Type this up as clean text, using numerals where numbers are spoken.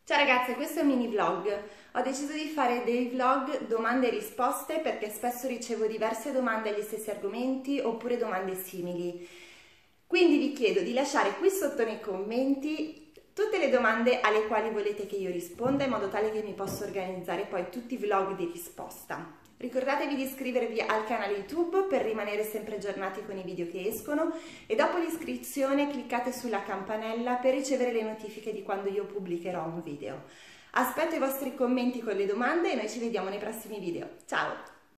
Ciao ragazze, questo è un mini vlog. Ho deciso di fare dei vlog domande e risposte perché spesso ricevo diverse domande agli stessi argomenti oppure domande simili. Quindi vi chiedo di lasciare qui sotto nei commenti tutte le domande alle quali volete che io risponda in modo tale che mi possa organizzare poi tutti i vlog di risposta. Ricordatevi di iscrivervi al canale YouTube per rimanere sempre aggiornati con i video che escono e dopo l'iscrizione cliccate sulla campanella per ricevere le notifiche di quando io pubblicherò un video. Aspetto i vostri commenti con le domande e noi ci vediamo nei prossimi video. Ciao!